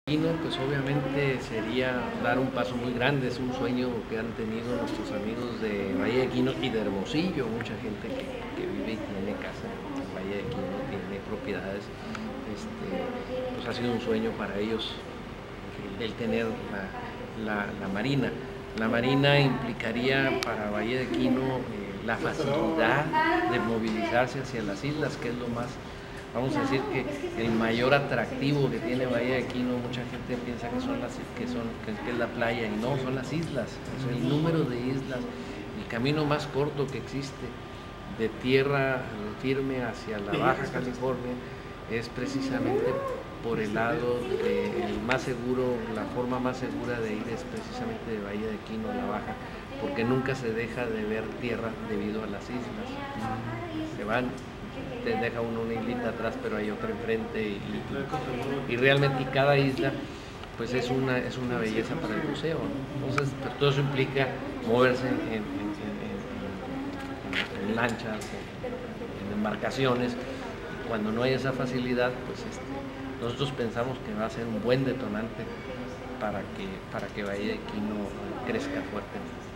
Quino, pues obviamente sería dar un paso muy grande, es un sueño que han tenido nuestros amigos de Valle de Quino y de Hermosillo, mucha gente que vive y tiene casa en Valle de Quino, tiene propiedades, pues ha sido un sueño para ellos el tener la marina. La marina implicaría para Valle de Quino la facilidad de movilizarse hacia las islas, que es lo más, vamos a decir que el mayor atractivo que tiene Valle de Quino. Mucha gente piensa que es la playa, y no, son las islas, es el número de islas, el camino más corto que existe de tierra firme hacia la Baja California es precisamente por el lado el más seguro, la forma más segura de ir es precisamente de Valle de Quino a la Baja, porque nunca se deja de ver tierra debido a las islas. Se van, te deja una islita atrás, pero hay otra enfrente y realmente cada isla pues es una belleza para el buceo, ¿no? Entonces pues, todo eso implica moverse en lanchas, en embarcaciones. Cuando no hay esa facilidad, pues nosotros pensamos que va a ser un buen detonante para que Valle de Quino crezca fuertemente.